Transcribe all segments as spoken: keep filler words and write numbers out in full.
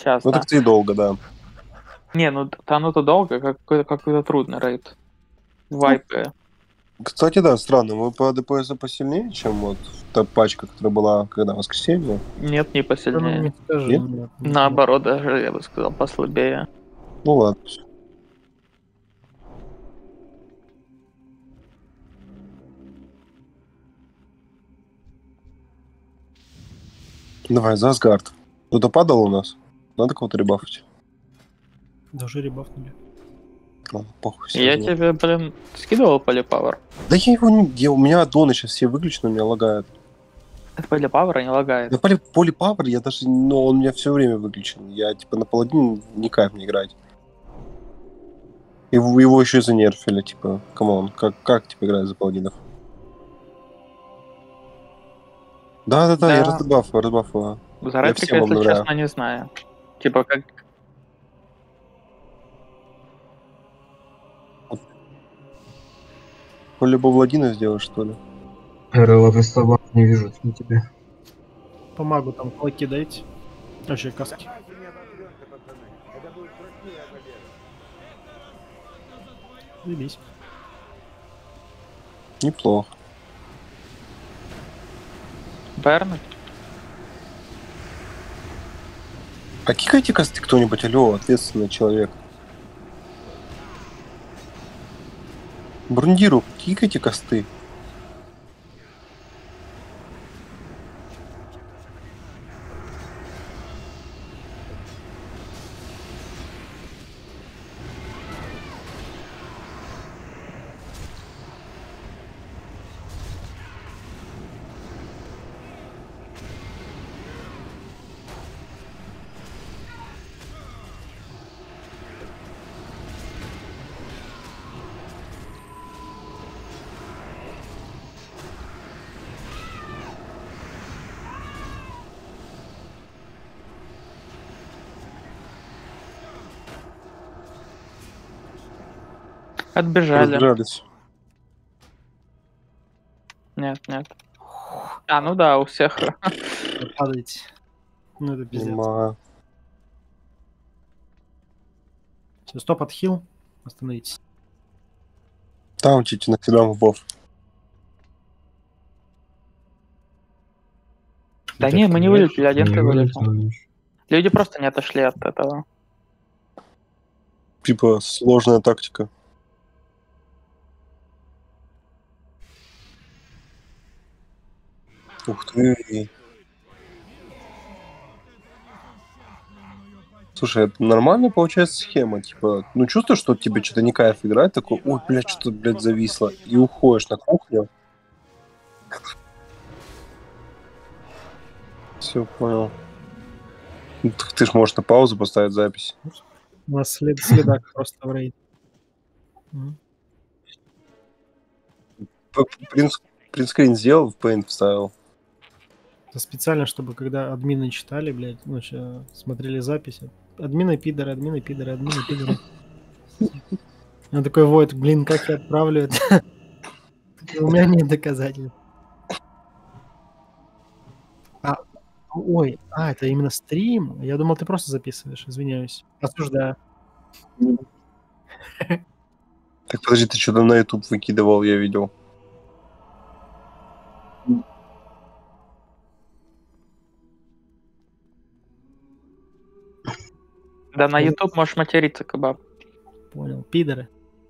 Сейчас, Ну да. так ты и долго, да. Не, ну тонуть-то долго, как какой-то какой-то трудный рейд. Вайпы. Кстати, да, странно, мы по ДПС посильнее, чем вот та пачка, которая была когда в воскресенье. Нет, не Ну, посильнее. не скажи, Нет? нет. нет. Наоборот, даже, я бы сказал, послабее. Ну ладно. Давай, за Асгард. Кто-то падал у нас? Надо кого-то ребафать. Даже ребафнули. Ладно, похуй. всё Я равно. тебе, блин, скидывал полипауэр. Да я его не... Я, у меня аддоны сейчас все выключены, у меня лагает. Это полипауэр не лагает. На поли, полипавр я даже... Но он у меня все время выключен. Я, типа, на паладине не кайф не играть. Его, его еще и занерфили, типа, камон. Как, как, типа, играть за паладинов? Да-да-да, Да. я разбафаю, разбафаю. За Я ретрика, всем если обновляю. честно, не знаю. Типа как... По-любому Владина сделаешь, что ли? РЛ Вестабан не вижу на тебе. Помогу там клоки дайте. Вообще каски. Заебись. Неплохо. Бернет? А кикайте косты кто-нибудь, алло, ответственный человек. Брундиру, кикайте косты. Отбежали. Разбежались. Нет, нет. А, ну да, у всех. Падайте. Ну это пиздец. Нема. Все, стоп, отхил. Остановитесь. Таунтите на филям бов. Да Так не, мы не нет, вылетели, один не ты вылетел. вылетел. Люди просто не отошли от этого. Типа сложная тактика. Ух ты. Слушай, это нормально получается схема, типа, ну чувствуешь, что тебе что-то не кайф играть, такой, ой, блядь, что-то, блядь, зависло, и уходишь на кухню. Все, понял. Ну, так ты ж можешь на паузу поставить запись. У нас след, следак просто в рейд. М. П- Принц, принтскрин сделал, в Paint вставил. Это специально, чтобы когда админы читали, блядь, ну, ща смотрели записи. Админы пидоры, админы пидоры, админы пидоры. Он такой воет, блин, как я отправлю это? У меня нет доказательств. А, ой, а, это именно стрим? Я думал, ты просто записываешь, извиняюсь. Осуждаю. Так подожди, ты что-то на YouTube выкидывал, я видел. Да на YouTube можешь материться, кебаб. Понял, пидоры.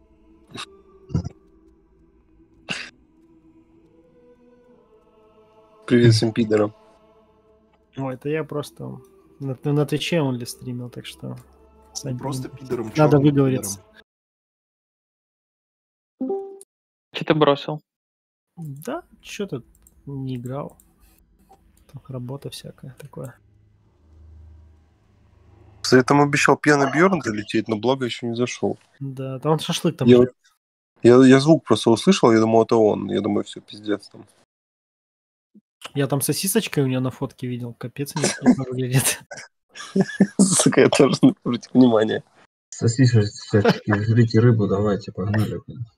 Привет всем пидорам. Ой, это я просто на, на Твиче он ли стримил, так что... сами Просто понимаете. пидором. Надо чёрным выговориться. Че ты бросил? Да, что-то не играл. Там работа всякая такое. Кстати, там обещал пьяный Бьерн залететь, но благо еще не зашел. Да, да он шашлык там Я, жрет. я, я звук просто услышал, я думал, это он. Я думаю, все, пиздец там. Я там сосисочкой у него на фотке видел. Капец, неплохо выглядит. Сука, я тоже не обратил внимания. Сосиски всячески, жрите рыбу, давайте, погнали.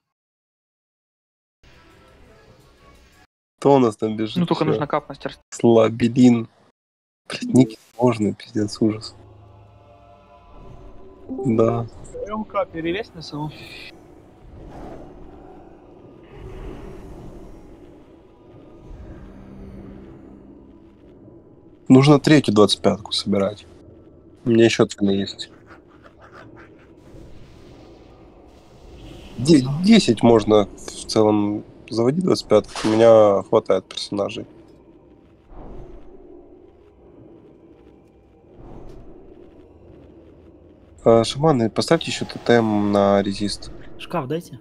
Кто у нас там бежит? Ну только Всё. нужно кап мастерство. Слабелин. Блядь, ники сложные, пиздец, ужас. Да. МК перелезь на СУ. Нужно третью двадцать пятку собирать. У меня еще цены есть. Де- десять можно в целом заводить двадцать пятку. У меня хватает персонажей. А, шаманы, поставьте еще тотем на резист. Шкаф дайте.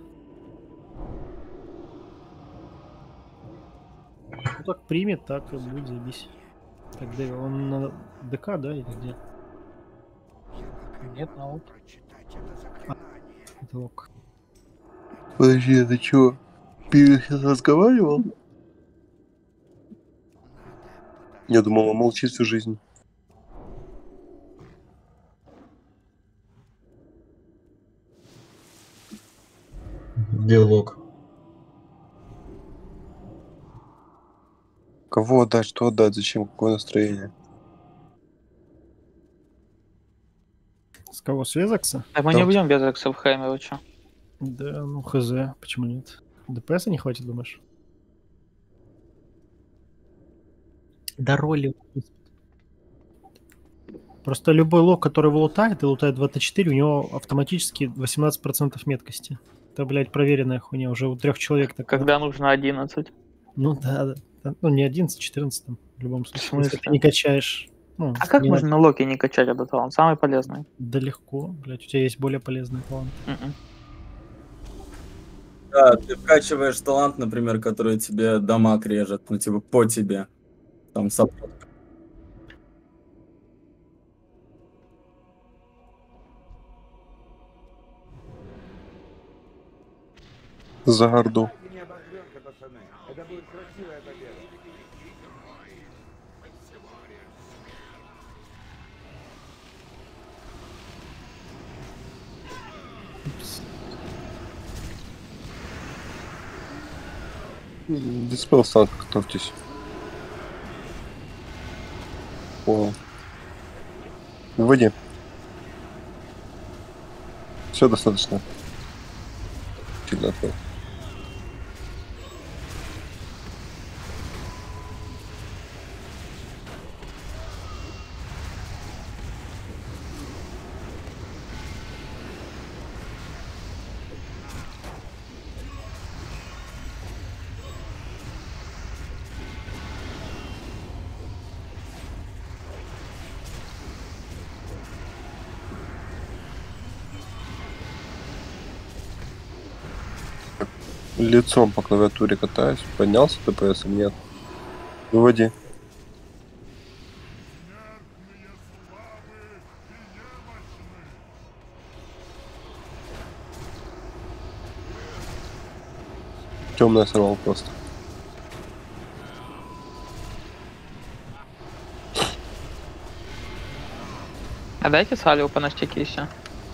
Ну так примет, так и будет, заебись. Так, Дэви, он на ДК, да, или где? Нет, на лук. Это лок. Подожди, ты чё? Пир сейчас разговаривал? Я думал, он молчит всю жизнь. Где лог? Кого отдать, что отдать, зачем, какое настроение? С кого, с Везакса? Так мы Да не вот. будем без экса в хайме, вы чё? Да, ну хз, почему нет? ДПС не хватит, думаешь? Да роли. Просто любой лог, который его лутает, и лутает два тэ четыре, у него автоматически восемнадцать процентов меткости. Это, блядь, проверенная хуйня. Уже у трех человек такое. Когда нужно одиннадцать. Ну да, да, да. Ну не одиннадцать, четырнадцать там, в любом случае. смысле? Если ты не качаешь. Ну, А как не можно на локе не качать этот талант? Самый полезный. надо- Да легко, блядь, у тебя есть более полезный талант. Мгм. Да, ты вкачиваешь талант, например, который тебе дамаг режет, ну, типа, по тебе. Там, саппорт. За горду. Диспел станк, готовьтесь. Понял. Вводи. Все достаточно. Сильно отвел. Лицом по клавиатуре катаюсь. Поднялся ДПС или нет? Выводи. Темная сорвал просто. А дайте Салиу по наштяке еще.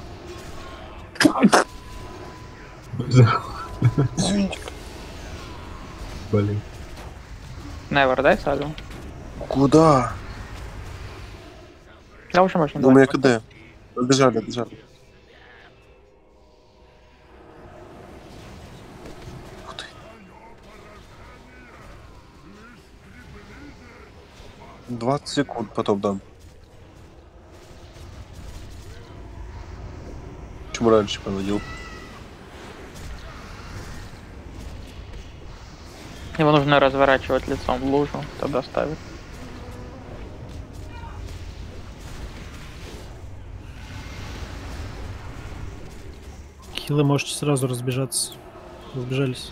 Извините. Блин. Невер, дай Салиу. Куда? Да, уже можно. У меня давать. КД. Отбежали, отбежали. Ух ты. двадцать секунд потом дам. Почему раньше подводил? Его нужно разворачивать лицом в лужу, тогда ставит. Хилы можете сразу разбежаться. Разбежались.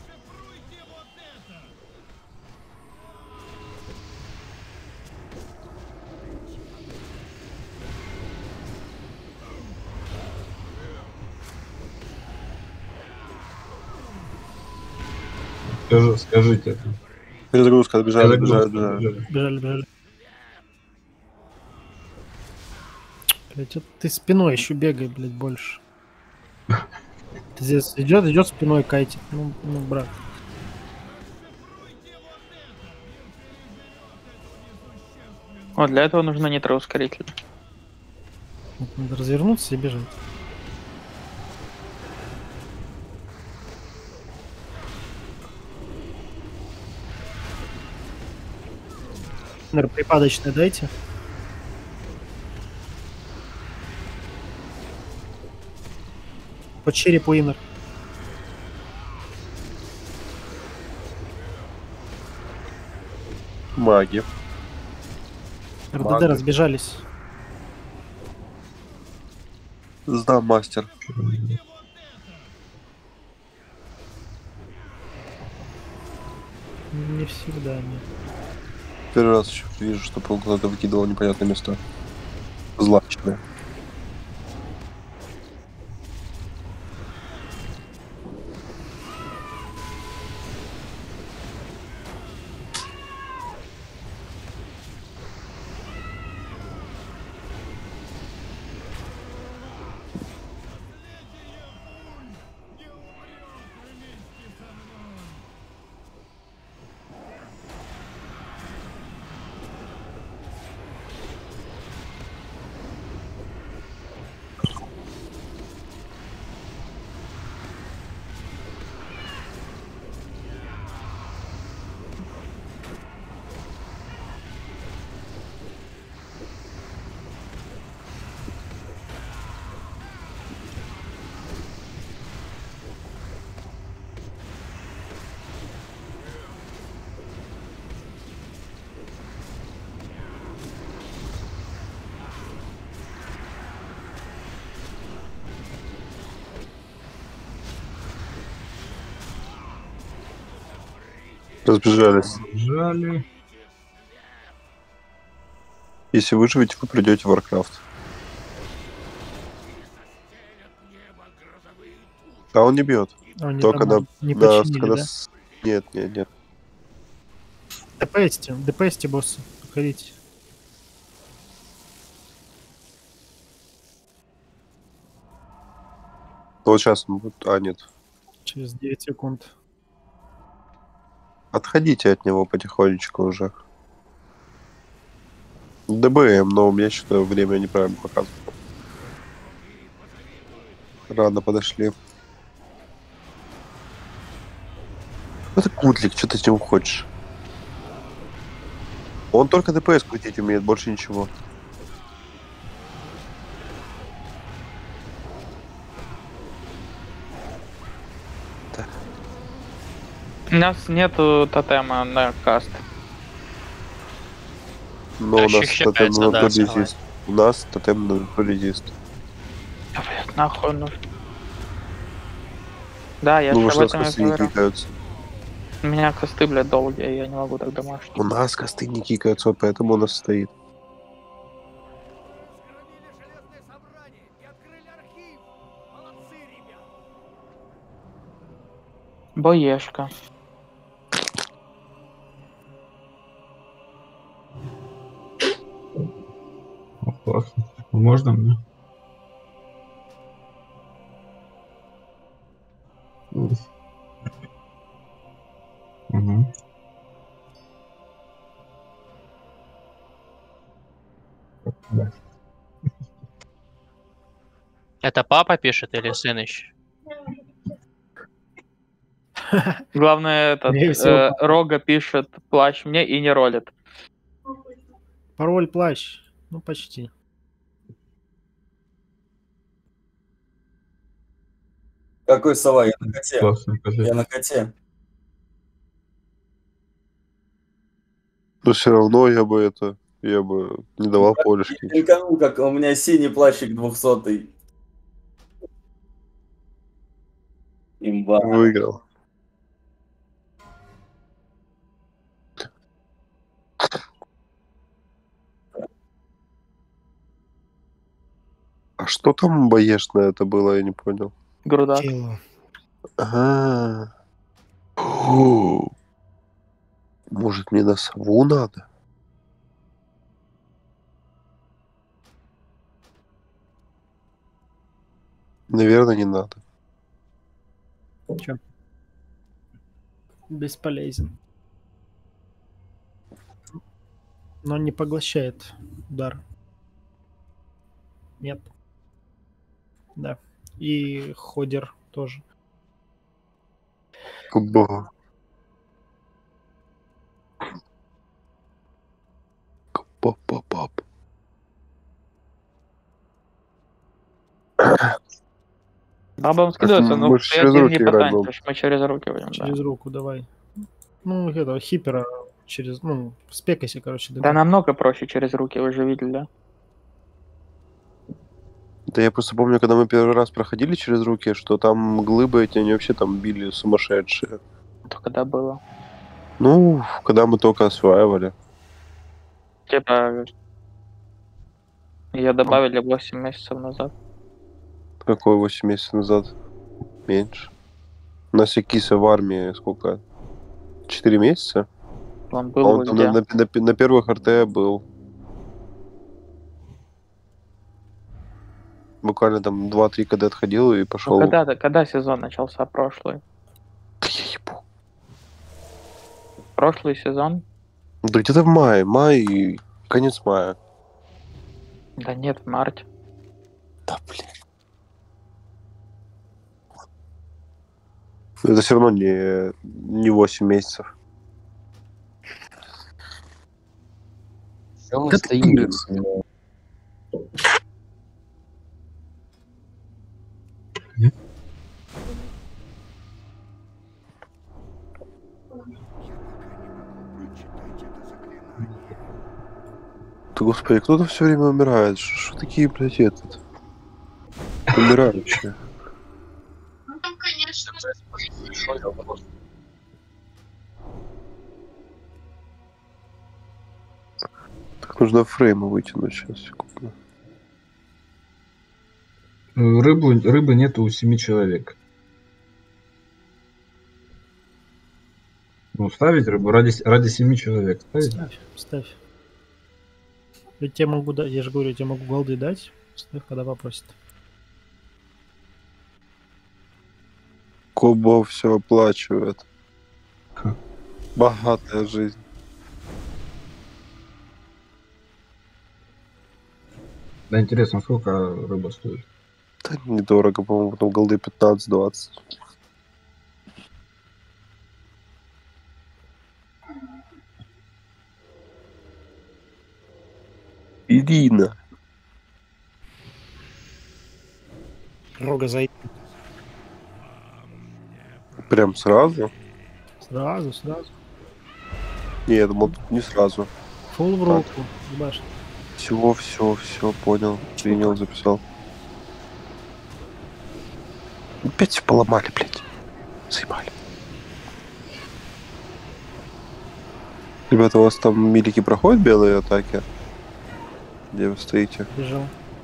Скажи, скажите. Перезагрузка, отбежали, отбежали, Перезагрузка, отбежали. отбежали. Бежали, бежали. Блять, вот ты спиной еще бегай, блядь, больше. Ты здесь идет, идет спиной кайтит. Ну, ну, брат. Вот для этого нужно нитроускоритель. Вот надо развернуться и бежать. Наверное, припадочное дайте. По черепу инер. Маги. РДД Мага. разбежались. Сдам, мастер. Не всегда, нет. Первый раз еще вижу, что паук куда-то выкидывал непонятные места. Злачные. Разбежались. Жали. Если выживете, вы придете в Warcraft. А он не бьет. Они Только там на, не на- починили, когда да? с- Нет, нет, нет. ДПСте, ДПСте, боссы. Подходите. Вот сейчас он будет. А, нет. Через девять секунд. Отходите от него потихонечку уже. ДБМ, но у меня что-то время неправильно показывает. Рано подошли. Это Кудлик, что ты с него хочешь? Он только ДПС крутить умеет, больше ничего. У нас нету тотема на каст. Но у нас Ощущается, тотем на да, натуре согласен. есть. У нас тотем на натуре есть. Да, блядь, нахуй нужно. Да, я Ну, же вы об что, с этом и косты не говорю. кикаются. У меня косты, блядь, долгие, я не могу так домашние. У нас косты не кикаются, вот поэтому у нас стоит. Боешка. О, классно. Можно мне? Угу. Да. Это папа пишет или сын еще? Главное, этот Скорее всего, э, Рога пишет плащ мне и не ролит. Пароль плащ. Ну, почти. Какой сова? Я на коте. Классно, скажи. Я на коте. Но все равно я бы это... Я бы не давал Я полюшки. пинканул, как у меня синий плащик двухсотый. Имба. Выиграл. А что там боешное это было, я не понял. Грудак. Тело. Ага. Фу. Может, мне на сову надо? Наверное, не надо. Чё? Бесполезен. Но не поглощает удар. Нет. Да. И ходер тоже. Ба. Пап-пап-пап. Бабам Так скидывается, мы ну ж ты через один руки не играть будем. потанчишь, мы через руки будем, да. Через руку давай. Ну, это, хипера через, ну, спекайся, короче, Да дымок. намного проще через руки, вы же видели, да? Да я просто помню, когда мы первый раз проходили через руки, что там глыбы эти, они вообще там били сумасшедшие. Это когда было? Ну, когда мы только осваивали. Типа, ее добавили восемь месяцев назад. Какой восемь месяцев назад? Меньше. У нас Якиса в армии сколько? четыре месяца? Он А был он бы там где? на, на, на, на первых РТ был. Буквально там два-три КД отходил и Ну, пошел. когда, когда сезон начался прошлый? Да я ебу. Прошлый сезон? Да где-то в мае. Май и конец мая. Да нет, в марте. Да блин. Это все равно не, не восемь месяцев. Все мы Да стоим. ты- блин. Да господи, кто-то все время умирает. Что такие, блядь, этот? Умирающие. Так нужно фреймы вытянуть сейчас, секунду. Ну, Рыбу, рыбы нету у семи человек. Ну, ставить рыбу ради, с- ради семи человек. Ставить? Ставь, ставь. Я тебе могу дать, я же говорю, я тебе могу голды дать. Ставь, когда попросит. Кобо все оплачивает. Ха. Богатая жизнь. Да, интересно, сколько рыба стоит? Да недорого, по-моему, там голды пятнадцать-двадцать. Ирина. Рога зайди. Прям сразу? Сразу, сразу. Не, я думал, не сразу. Фул в Так. руку. Ебашь. Все, все, все, понял. Принял, записал. Опять все поломали, блядь. Заебали. Ребята, у вас там милики проходят белые атаки? Где вы стоите? Бежал.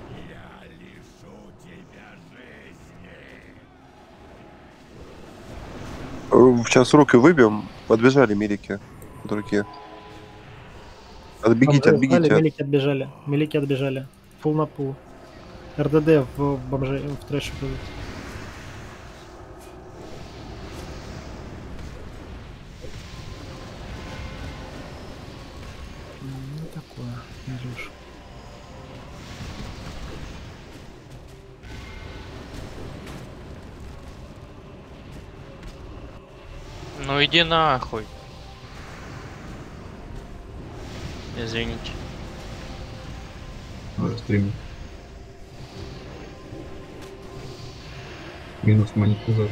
Сейчас руки выбьем. Подбежали милики. Другие. Отбегите, Бомжи устали, отбегите. Милики отбежали. Милики отбежали. Фул на пул. РДД в бомже, в трэше будут. Ну такое, Илюш. Ну иди нахуй. Извините. Надо стримить. Минус монетизация.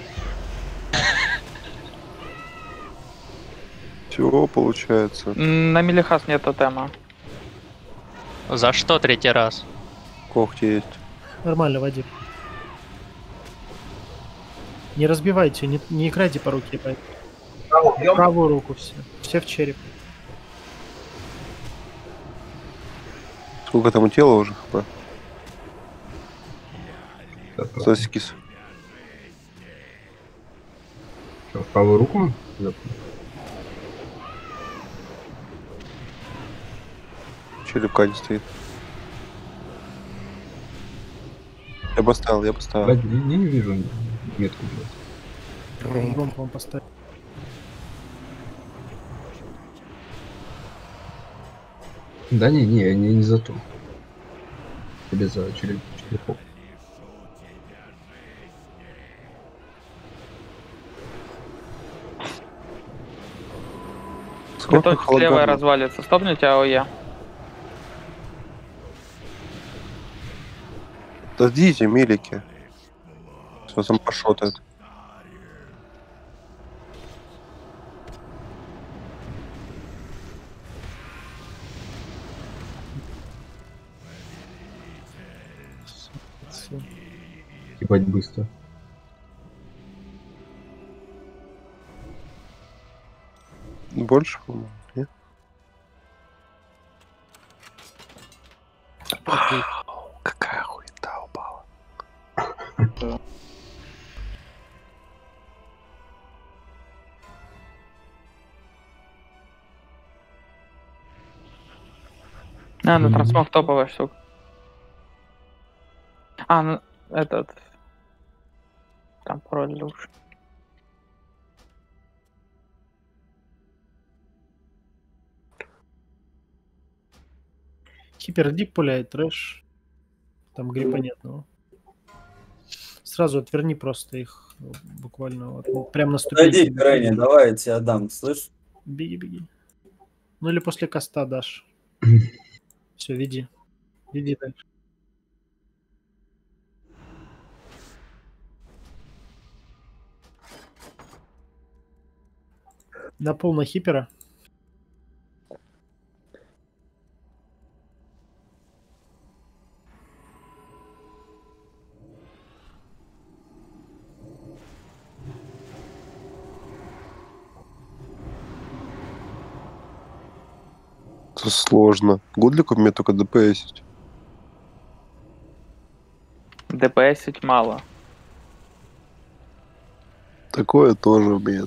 Все получается. М, На Мелихас нет тотема. За что третий раз? Когти есть. Нормально, Вадим. Не разбивайте, не, не играйте по руке. по- Правую руку все. Все в череп. Сколько там у тела уже хп? Так, так. Сосикис. Что, в правую руку? Да. Черепка не стоит. Я бы оставил, я бы оставил. Блядь, не, не вижу метку, блядь. Громко вам поставить. Да не, не, не, не за то. тебе за череп- черепок. Сколько Готовьтесь, левая холограмм? развалится. Стопните АОЕ. Дадите, милики. Что там пошотает? Всё. Ебать быстро. Больше, по-моему, нет? Какая хуета упала. А, ну Мгм. трансмог топовая штука. А, ну этот. Там пароль лучше. Хипердип пуляет, трэш. Там гриппа нет, ну. Сразу отверни просто их ну, буквально вот, ну, прям на Подойди, ступеньки. Рейни, давай я тебя дам, слышь? Беги, беги. Ну или после каста дашь. Все, веди. Веди дальше. На пол на хипера. Это сложно. Гудлику мне только ДПСить. ДПСить мало. Такое тоже, блин.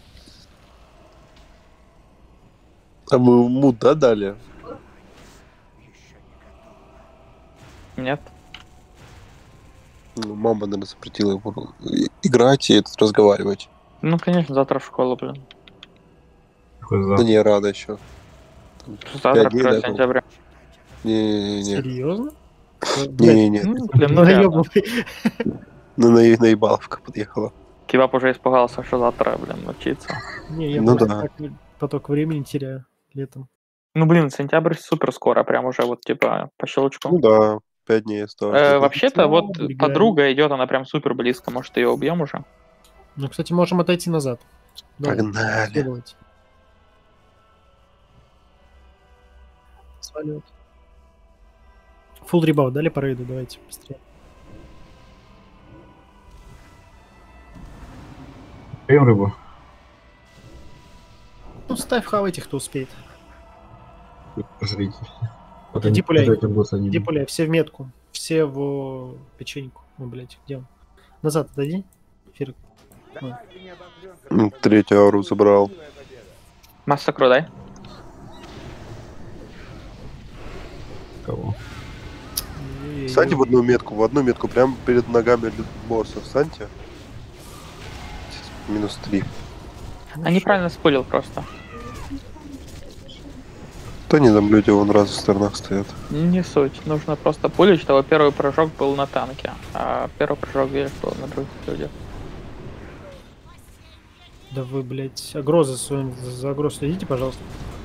А мы мут, да, дали? Нет? Ну, мама, наверное, запретила ему и- играть и этот, разговаривать. Ну, конечно, завтра в школу, блин. Какой Да завтра? не, рада еще. Завтра Пять дней, первое да, сентября. Не-не-не. Серьезно? Блядь, Не-не-не. Ну, блин, ну реально. наёбывай. Ну, на, наебаловка подъехала. Кивап уже испугался, что завтра, блин, учиться. Не, я Ну просто да. так поток времени теряю летом. Ну, блин, сентябрь супер скоро, прям уже вот типа по щелчку. Ну да, пять дней осталось. Э, да. вообще-то вот Убегаем. подруга идет, она прям супер близко, может ее убьем уже? Ну, кстати, можем отойти назад. Давай, Погнали. следовать. Сваливать. Фулл ребаут дали по рейду, давайте быстрее. Даем рыбу. Ну, ставь хавайте, кто успеет. Пожрите. Иди пуляй. Иди Иди пуляй, все в метку. Все в печеньку. О, блядь, где он? Назад отойди. Фирк. Ой. М, Третью ауру забрал. Массакру дай. Кого? Ой-ой-ой. Встаньте в одну метку, в одну метку, прямо перед ногами босса. Встаньте. Минус три. А неправильно спылил просто. Да не, там люди вон в разных сторонах стоят. Не суть. Нужно просто пулить, чтобы первый прыжок был на танке, а первый прыжок, видишь, был на других людях. Да вы, блядь, агро за своим, за агро следите, пожалуйста.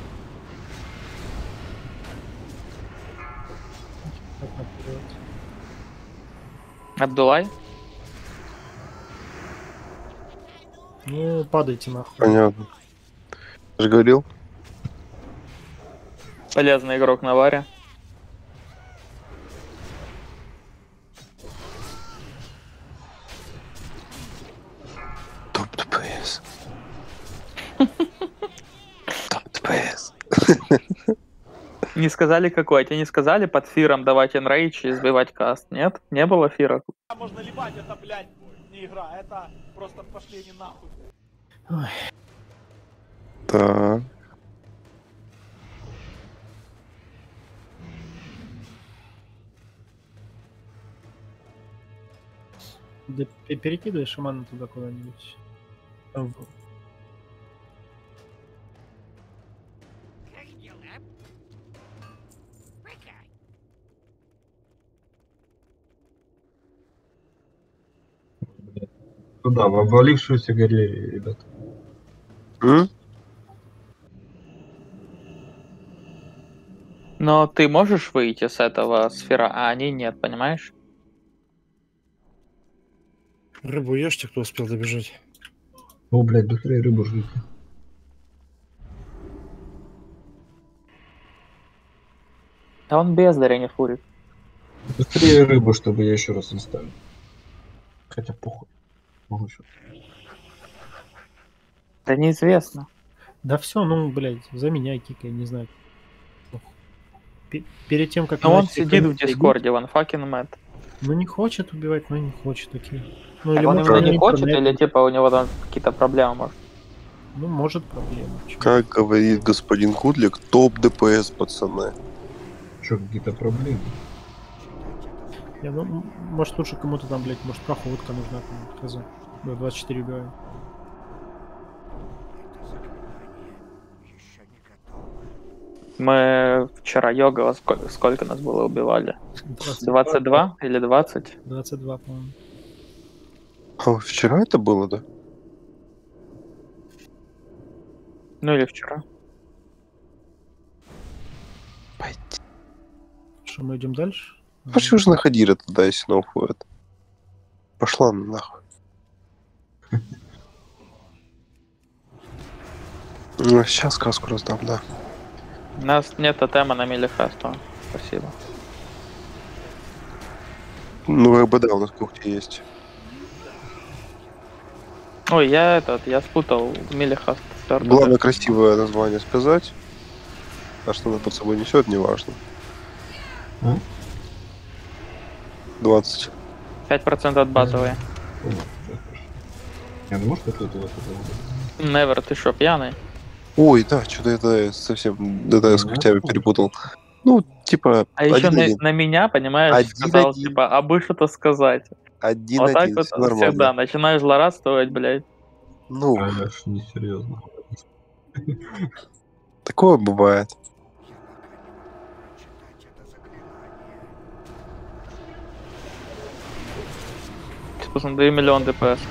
Так, так, вперед. Абдулай? Ну, падайте нахуй. Понятно. Я же говорил. Полезный игрок на варе. Топ ДПС. Топ ДПС. Не сказали какой? Тебе не сказали под фиром давать энрейдж и сбивать каст? Нет? Не было фира? Можно либать, это, блядь, не игра, это просто пошли не нахуй. Ой. Так. Да пе- перекидывай шамана туда куда-нибудь. Там в- Туда, в обвалившуюся галерею, ребят. М? Но ты можешь выйти с этого сфера, а они нет, понимаешь? Рыбу ешьте, кто успел добежать. О, блядь, быстрее рыбу жрите. А он бездаря не фурит. Быстрее рыбу, чтобы я еще раз не ставил. Хотя похуй. Могу еще. Да неизвестно. Да все, ну, блядь, за меня кикай, не знаю. Пе- Перед тем, как Но он начать сидит в кого-то Дискорде, он fucking mad. бить, ну не хочет убивать, ну не хочет, окей. Ну Так или он может именно у него не хочет, интернет, или типа у него там какие-то проблемы, может? ну может проблема. Чё? Как говорит господин Кудлик, топ ДПС, пацаны. Что, какие-то проблемы? Не, ну, м- может лучше кому-то там, блядь, может проходка нужна, кому-то, хз. Да, двадцать четыре убиваю. Мы вчера йога, сколько, сколько нас было убивали? двадцать два или двадцать? двадцать два, по-моему. А вчера это было, да? Ну или вчера. Пойди. Что, мы идем дальше? Пошли уже на Хадира тогда, если она уходит. Пошла нахуй. Ну, сейчас сказку раздам, да. У нас нет тотема на Милихасту. Спасибо. Ну, как бы да, у нас кухня есть. Ой, я этот, я спутал Милихаст. с эр тэ тэ. Главное красивое название сказать. А что она под собой несет, неважно. А? двадцать. пять процентов от базовой. О, сейчас прошу. Я думаю, что это вот это. Невер, ты шо, пьяный? Ой, да, что-то это совсем это я с Ну, когтями это перепутал. Ну, типа, А еще на, один-один. на меня, понимаешь, Один сказал, один. типа, а бы что-то сказать. Вот так Один-один, вот все нормально. всегда. Начинаешь злорадствовать, блядь. Ну, А, это ж несерьезно. такое бывает. Посмотри, миллион ДПС.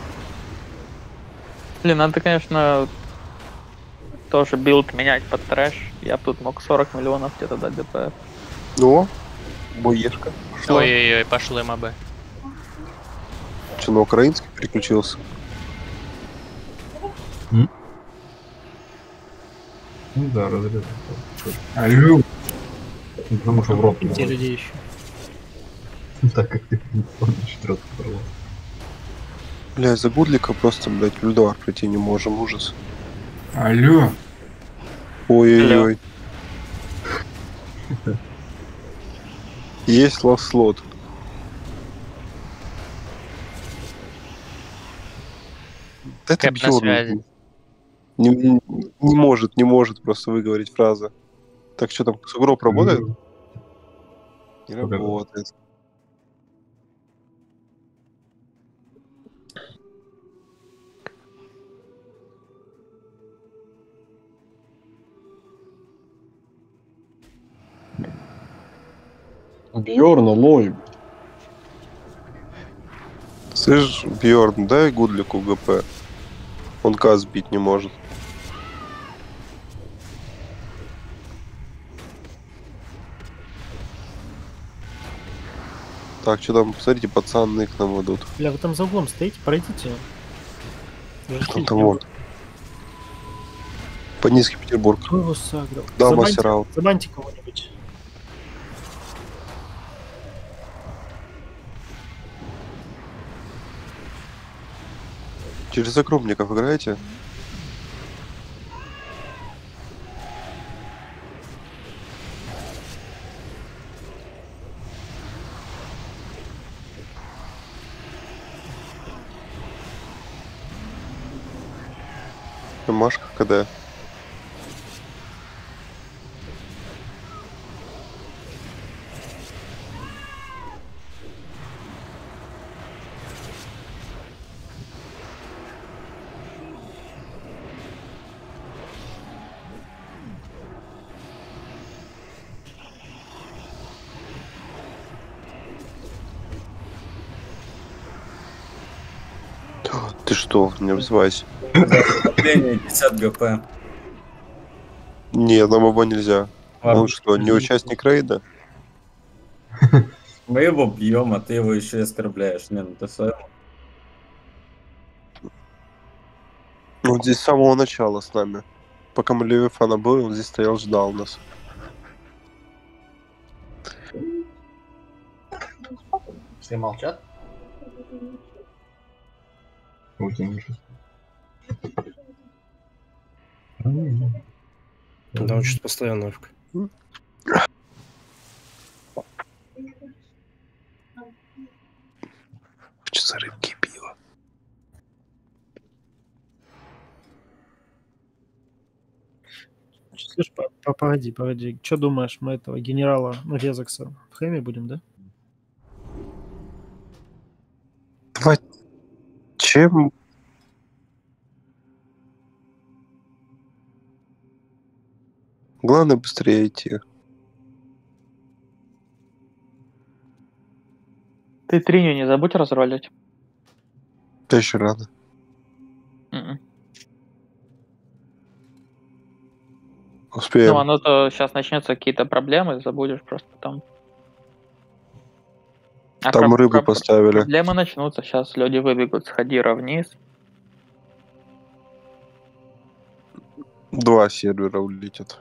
Блин, надо, конечно, тоже билд менять под трэш. Я б тут мог сорок миллионов где-то дать ДПС. Ну, боешка. Пошла. Ой-ой-ой, пошло МАБ. Что, на украинский переключился? Ну да, разрезал. Алло! Ну, потому что в рот не Те может. людей еще. Так как ты не помнишь, трётку порвал. Бля, за Гудлика просто, блядь, в Ульдуар прийти не можем, ужас. Алло! Ой-ой-ой. Есть лав-слот. Это Кэп на связи. Бьорн. Не, не, не может, не может просто выговорить фразы. Так что там, сугроб работает? Не Сколько это? работает. Бьорн, лой. Слышь, Бьорн, дай Гудлику ГП. Он каз бить не может. Так, что там, посмотрите, пацаны к нам идут. Бля, вы там за углом стоите, пройдите. Кто там вот? По Низкий Петербург. Кто его сагрил? Да, Забаньте- мастера. Забаньте кого-нибудь. Через огромников играете? Машка когда? Ты что, не взывайся. Отопление пятьдесят ГП. Не, на моба нельзя. Ладно. Он что, не участник рейда? Мы его бьем, а ты его еще и оскорбляешь. Не, ну ты своего. Он здесь с самого начала с нами. Пока мы Левифана был, он здесь стоял, ждал нас. Все молчат? Вот он уже. Да, он что-то постоянно. Хочется рыбки и пива. Слышь, по- по- погоди, погоди. Что думаешь, мы этого генерала, ну, Резакса в Хэме будем, да? Давай. Чем? Главное быстрее идти. Ты Триню не забудь разролить. Да еще рано. Мгм. Успеем. Ну, оно-то сейчас начнется какие-то проблемы, забудешь просто там. А Там про- рыбу про- поставили. Проблемы начнутся, сейчас люди выбегут с Хадира вниз. Два сервера улетят.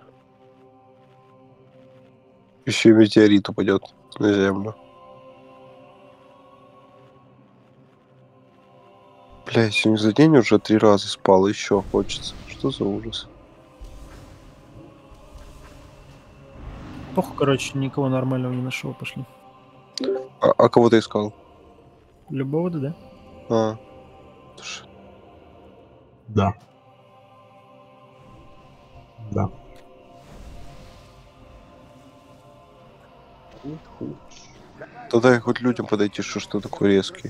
Еще и метеорит упадет на землю. Бля, я сегодня за день уже три раза спал, еще хочется. Что за ужас? Похуй, короче, никого нормального не нашел, пошли. А, а кого ты искал? Любого, да? А. Слушай, Да. Да. тогда я хоть людям подойти, что что такое резкий.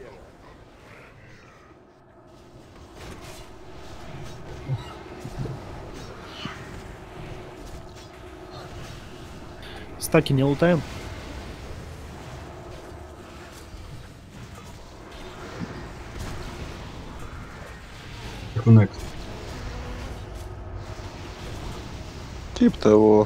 Стаки не лутаем? Connect. Тип того.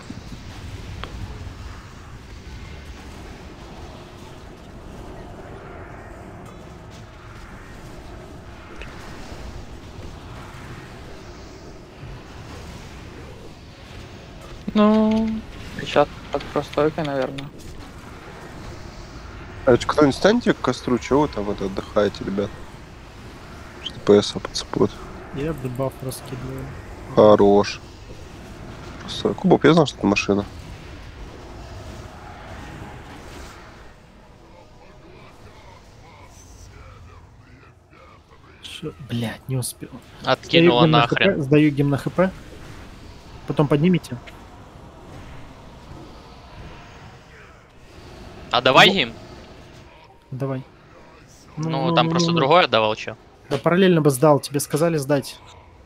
Ну, сейчас под простойкой, наверное. А ч- кто-нибудь станьте к костру, чего вы там это отдыхаете, ребят? Что ПСа подцепут. Я дебаф раскидываю. Хорош. Просто Кубок, я знал, что это машина. Чё? Блядь, не успел. Откинула гем на нахрен. ХП, сдаю гем на ХП. Потом поднимите. А давай им? Давай. Ну, там просто ну, другой отдавал, чё. Да параллельно бы сдал, тебе сказали сдать.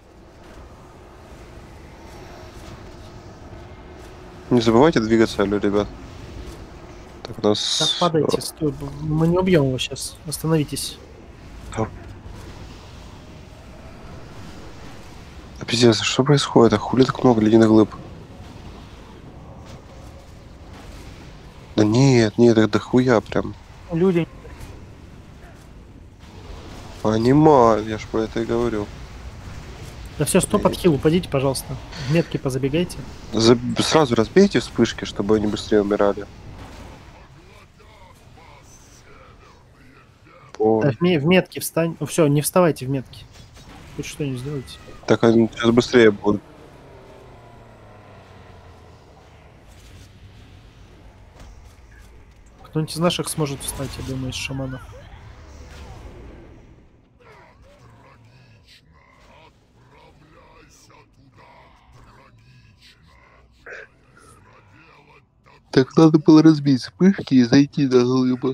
Не забывайте двигаться, алло, ребят. Так, у нас... Так, падайте, стой, мы не убьем его сейчас. Остановитесь. А, пиздец, что происходит? А хули так много ледяных глыб? Да нет, нет, это дохуя прям. Люди. Понимаю, я ж про это и говорю. Да все, стоп от хил, упадите, пожалуйста. В метки позабегайте. За- Сразу разбейте вспышки, чтобы они быстрее умирали. О, Да, в, ме- в метки встань. Ну все, не вставайте в метки. Хоть что-нибудь сделайте. так они сейчас быстрее будут. Кто-нибудь из наших сможет встать, я думаю, из шаманов. Так надо было разбить вспышки и зайти на глыбы.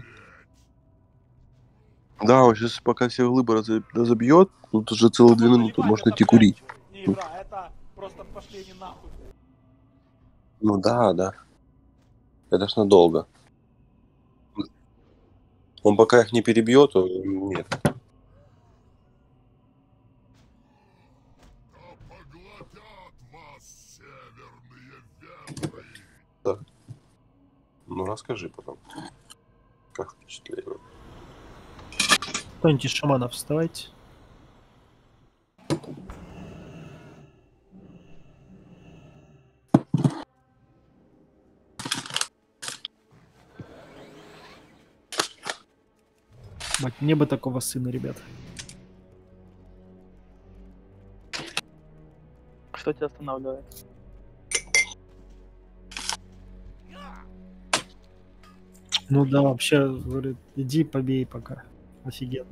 Да, он сейчас пока все глыбы разо- разобьет, тут уже целых две минуты можно идти курить. Не игра, это просто пошли они нахуй. Ну да, да. Это ж надолго. Он пока их не перебьет, то нет. Ну расскажи потом. Как впечатление? Кто-нибудь из шаманов, вставайте. Бать, мне бы такого сына, ребят. Что тебя останавливает? Ну да, вообще, говорит, иди побей пока. Офигенно.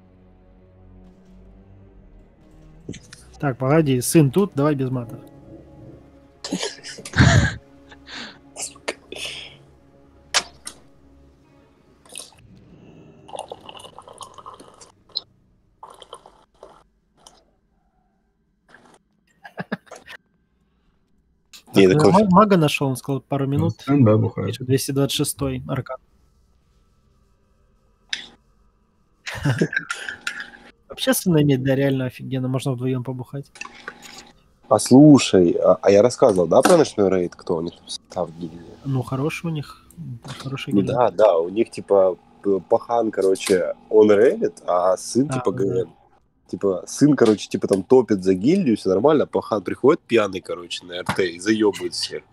Так, погоди, сын тут, давай без матов. Не, Так, такой- ма- мага нашел, он сказал пару минут. Сын, да, бухает. Пишет двести двадцать шестой аркан. Вообще сына иметь, да, реально офигенно. Можно вдвоем побухать. А слушай, а, а я рассказывал, да, про ночной рейд, кто у них там состав гильдии? Ну, хороший у них. Хороший Ну гильдия. да, да, у них типа п- пахан, короче, он рейдит, а сын А, типа да. ГМ. Типа, сын, короче, типа там топит за гильдию, все нормально, а пахан приходит пьяный, короче, на РТ и заебывает всех.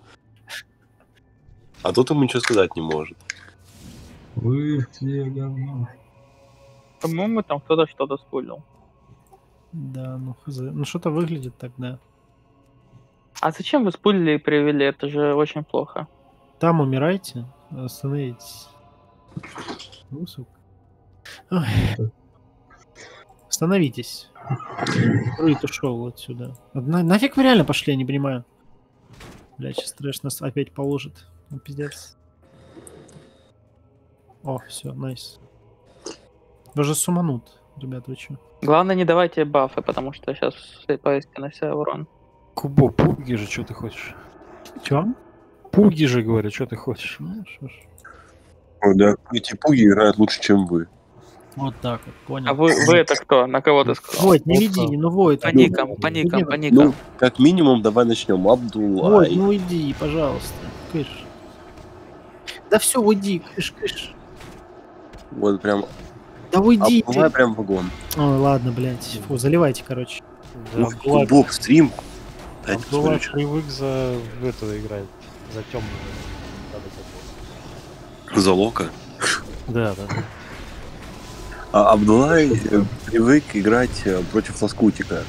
А тут ему ничего сказать не может. Вы все говно. По-моему, там кто-то что-то спулил. Да, ну хз. Ну что-то выглядит так, да. А зачем вы спулили и привели? Это же очень плохо. Там умирайте, остановитесь. Ну, сука. Ой. Остановитесь. Руид ушел отсюда. На- нафиг вы реально пошли, я не понимаю. Бля, сейчас трэш нас опять положит. Ну, пиздец. О, все, найс. Даже суманут, ребята, вы чё? Главное, не давайте бафы, потому что сейчас повесите на себя урон. Кубо, пуги же, что ты хочешь? Чё? Пуги же, говорю, что ты хочешь? Ну, шо ж. Ой, да, эти пуги играют лучше, чем вы. Вот так вот, понял. А вы, вы это кто? На кого ты сказал? Войт, не веди, ну Войт. По ну, никам, по никам, по Ну, никам. как минимум, давай начнем. Абдулла. Войт, ну иди, пожалуйста. Кыш. Да все, уйди, кыш, кыш. Вот прям, Да уйди. Абдулла ты. прям вагон. Ой, ладно, блядь. Фу, заливайте, короче. Да, Ух, Абдулла- Боб, стрим. Дайте Абдулла посмотрю, привык за в это играть, за темную. что за Лока. Да, да. А Абдулла э, привык играть э, против Лоскутика.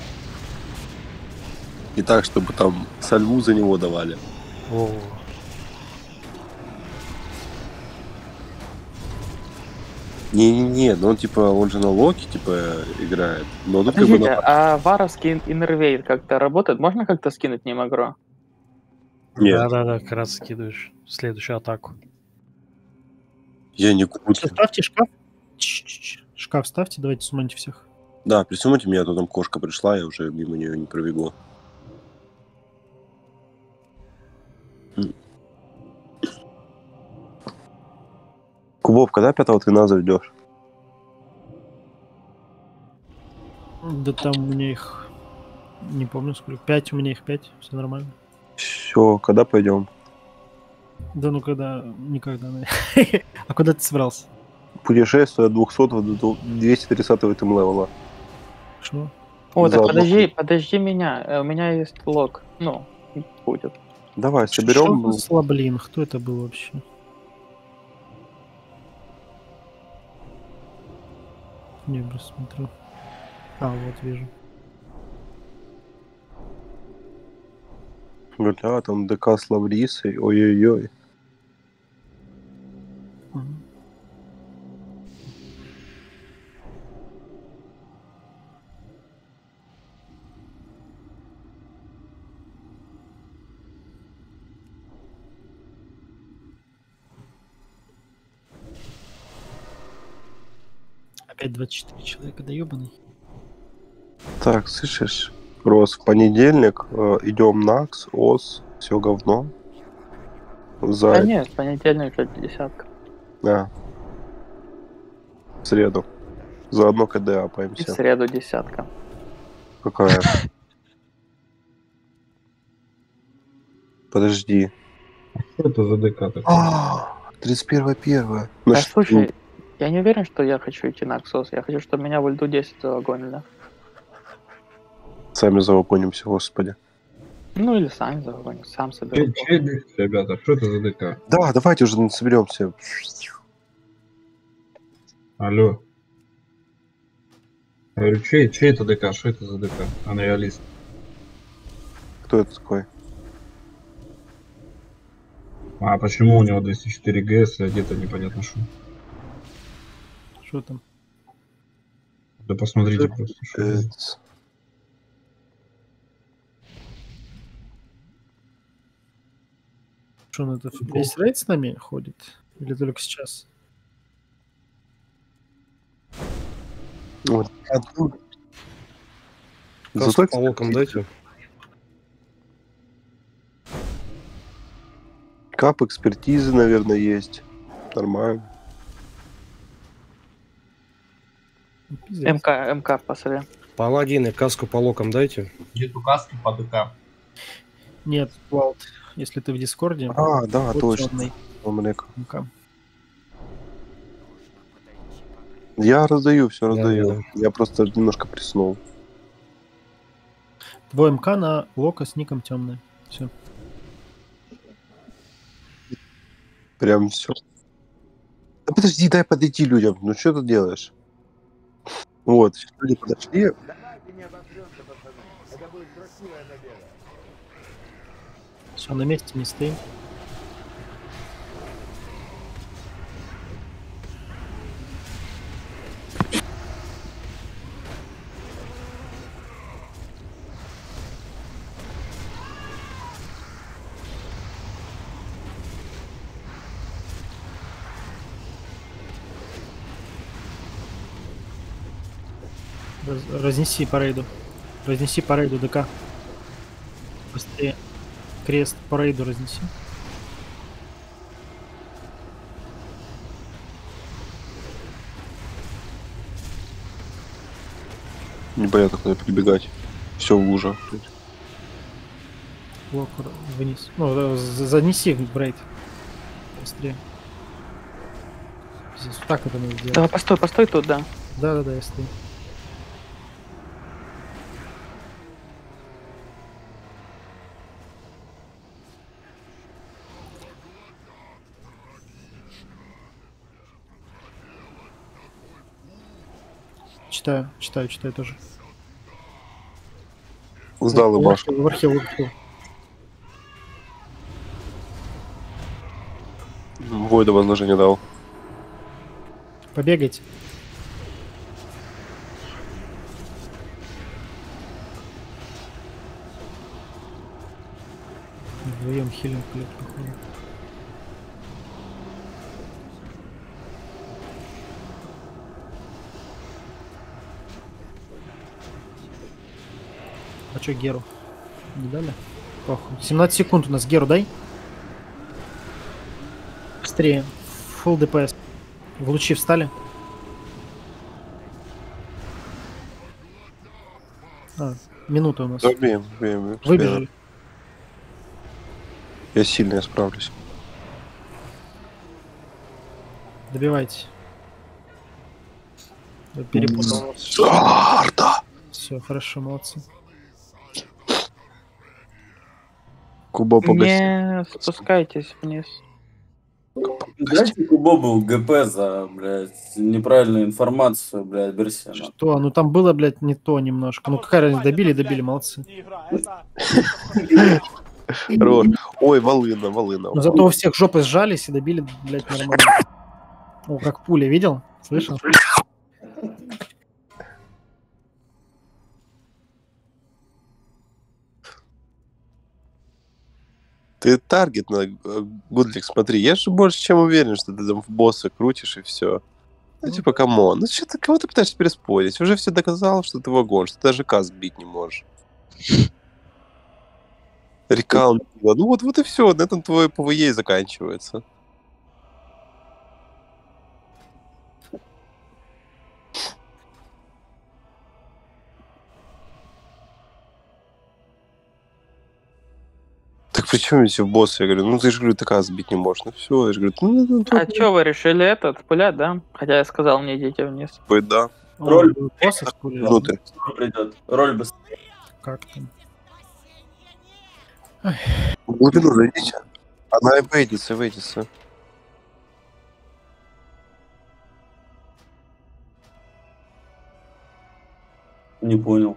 И так, чтобы там сальву за него давали. О, Не-не-не, ну он типа, он же на Локе типа играет. Но тут как бы Подождите, на... а варовский иннервейт как-то работает? Можно как-то скинуть ним игру? Нет, да, да, да, как раз скидываешь следующую атаку. я не Всё, куплю. ставьте шкаф. Ч-ч-ч. Шкаф ставьте, давайте суманьте всех. Да, присумайте меня, то там кошка пришла, я уже мимо нее не пробегу. М. Кубов, когда пятого ты нас заведешь? Да там у меня их... Не помню сколько. Пять, у меня их пять. Все нормально. Все, когда пойдем? Да ну когда... Никогда, наверное. А куда ты собрался? Путешествие от двухсотого до двухсот тридцатого тем левела. Что? О, так Заодно. подожди, подожди меня. э, У меня есть лог. Ну, будет. Давай, Что соберем. за слаблин? Кто это был вообще? Не, просто смотрю. А, вот вижу. Бля, там ДК с Лаврисой, ой-ой-ой. Мгм. Опять двадцать четыре человека, да ебаный. Так, слышишь? Рос, в понедельник э, идем НАКС, ОС, все говно. За... Да нет, в понедельник уже десятка. А. В среду. Заодно КД И в апаемся. среду десятка. Какая? Подожди. Что это за ДК такой? А, тридцать первое первое. Да, Значит, слушай, я не уверен, что я хочу идти на Аксос. Я хочу, чтобы меня в ульту десять загонили. сами загонимся, господи. Ну или сами загоним, сам Че, соберу. че, ребята, что это за ДК? Да, давайте уже соберемся. Алло. Я говорю, че, че это ДК? Что это за ДК? Анреалист. Кто это такой? А почему у него двести четыре ГС, а где-то непонятно что? Что там? Да посмотрите просто, что это. Это- Что он это весь рейд с нами ходит? Или только сейчас? Вот. Каску Зато, по локам дайте. кап экспертизы, наверное, есть. Нормально. Ну, пиздец. МК, МК в посаде. Паладины, каску по локам дайте. Нету каски по ДК. Нет, Валт, если ты в Дискорде, А, да, вот точно. чёрный Омлек. МК. Я раздаю, все Да, раздаю. да, да. Я просто немножко приснул. Твой МК на Лока с ником темный. Все. Прям все. Да подожди, дай подойти людям. Ну что ты делаешь? Вот, люди подошли. Все, на месте не стоим. Раз- разнеси по рейду. Разнеси по рейду ДК. Быстрее. Крест по рейду разнеси. Непонятно, куда прибегать. Все в лужах. Лок р- вниз. Ну, э, за- занеси в рейд. Быстрее. Здесь вот так это надо делать. Давай, постой, постой тут, да. Да-да-да, я стою. Читаю, читаю, читаю тоже. Сдал и башку. В архив, в архив. Войда возложение дал. Побегайте. Вдвоем хилим, блядь, походу. А чё Геру? Не дали? Похуй. семнадцать секунд у нас. Геру дай. Быстрее. Фулл ДПС. В лучи встали. А, минута у нас. Да, бьем, бьем, бьем. Выбежали. Я сильно, я справлюсь. Добивайте. Я перепутал. Арта! Все, хорошо, молодцы. Куба погаси. Не спускайтесь вниз. Дайте Кубобу ГП за, блядь, неправильную информацию, блядь, Берсена. Что? Ну там было, блядь, не то немножко. Ну какая разница, добили, добили, молодцы. Не игра, это... Хорош. Ой, волына, волына. Но зато у всех жопы сжались и добили, блядь, нормально. О, как пуля, видел? Слышал? Ты таргет на Гудлик смотри. Я же больше чем уверен, что ты там в босса крутишь и все. Ну, типа, камон. Ну, что ты, кого ты пытаешься переспорить? Уже все доказал, что ты вагон, что ты даже каст бить не можешь. Рекаунт. Ну, вот, вот и все. На этом твой ПВЕ и заканчивается. Так Почему все в босса? Я говорю, ну ты же, говорю, такая сбить не можешь. Ну все, я же говорю, ну, ну, А чё, вы решили этот, пулять, да? Хотя я сказал, не идите вниз. ну да. Роль босса спулили. Внутрь. придет. Роль быстрее. Как там? В глубину зайдите. Она и выйдется, выйдется. Не понял.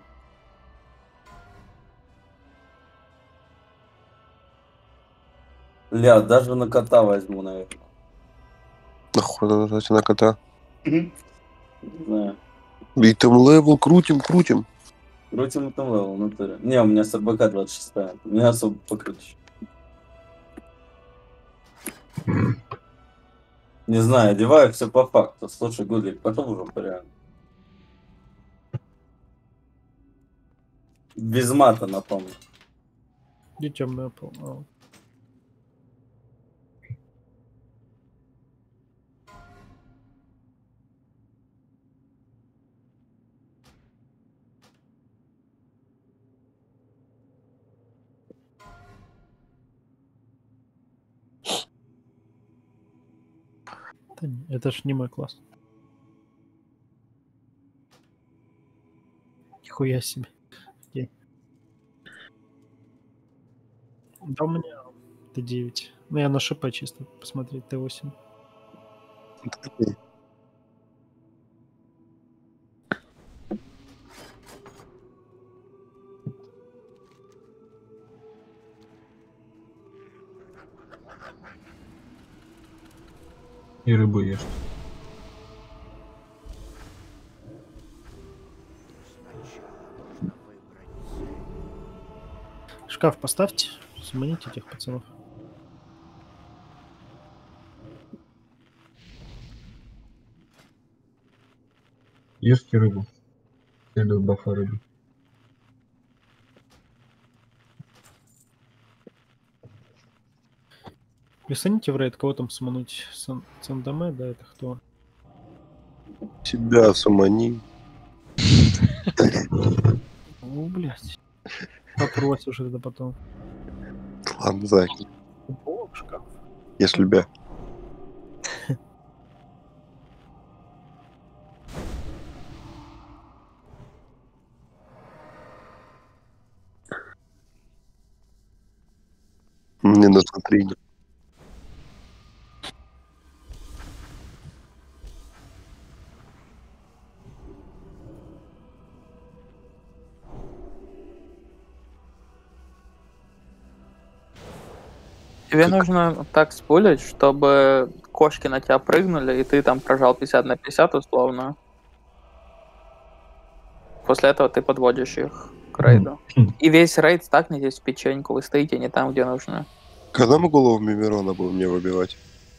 Ля, даже на кота возьму, наверное. Нахуй надо нажать на кота. Не знаю. И там левел крутим, крутим. Крутим там левел, натуре. Не, у меня с РБК двадцать шесть. У меня особо покрутишь. Не знаю, одеваю все по факту. Слушай, Гудлик, потом уже порядок. Без мата, напомню. Где темная пол? А. Да не, это ж не мой класс. Нихуя себе. Окей. Да у меня Т девять. Ну я на ШП чисто посмотреть, Т восемь. И рыбу ешь. Шкаф поставьте, сманите этих пацанов. Ешьте рыбу. Следует бафа рыбы. Присоедините в рейд, кого там смануть? Сан Сандаме, да, это кто? Тебя сумани. О, блядь. Попросишь это потом. Ладно, зайк. О, шкаф. Я ж любя. Мне нужно тренер. Тебе нужно так спулить, чтобы кошки на тебя прыгнули, и ты там прожал пятьдесят на пятьдесят условно. После этого ты подводишь их к рейду. И весь рейд стакнетесь в печеньку, вы стоите не там, где нужно. Когда мы голову Мимирона будем мне выбивать?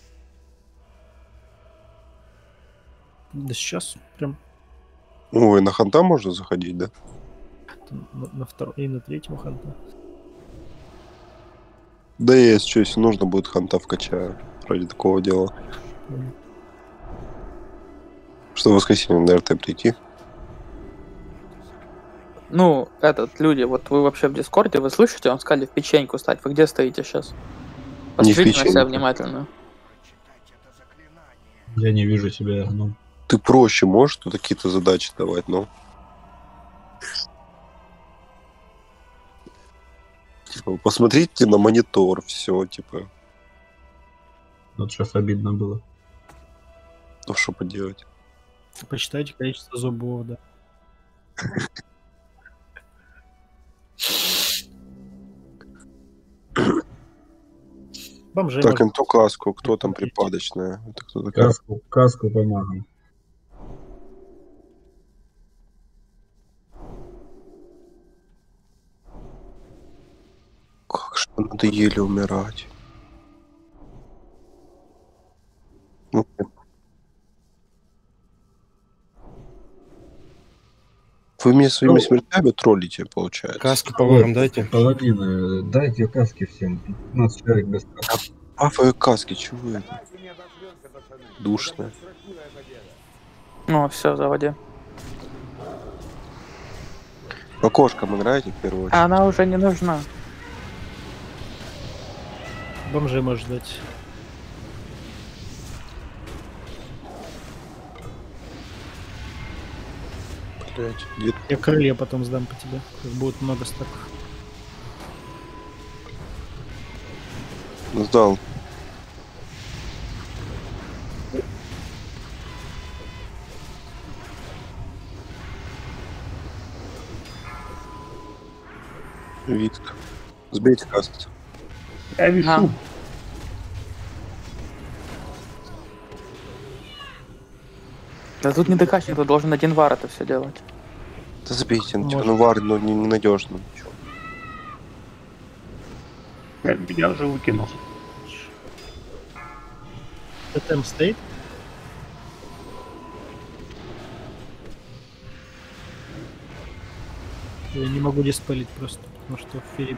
Да сейчас прям Ой, на ханта можно заходить, да? там на, на втором и на третьем ханта. Да есть, что, если нужно будет ханта вкачаю. Ради такого дела. Мгм. Что в воскресенье на РТ прийти? Ну, этот, люди, вот вы вообще в Дискорде, вы слышите, он сказали в печеньку стать. Вы где стоите сейчас? Не в Посмотрите на себя печеньку. внимательно. Я не вижу тебя, ну. Ты проще можешь тут какие-то задачи давать, ну? Типа, посмотрите на монитор, все, типа, Вот сейчас обидно было. ну что поделать. Посчитайте количество зубов, да. Бомжей Так, можно- инту каску, кто там припадочная? Это кто такая? Каску, каску помогам. Как же вы надоели умирать. Ну, вы меня своими смертями троллите, получается. Каску по ворам дайте. Паладины, дайте каски всем. пятнадцать человек без каски. Пафовые каски, чего это? Душная. Ну, все, заводи. По кошкам играете в первую очередь? А она уже не нужна. Бомжей можешь дать. Блять, где Я крылья потом сдам по тебе. Как будет много стаков. сдал? Витк. Сбейте каст. Я вешу. А. Да тут не докачник, ты должен один вар это все делать. Да забейте, ну, типа, Может. ну вар, ну не- ненадежно. Я меня уже выкинул. Тотем стоит? Я не могу диспелить просто, потому что в Филиппе.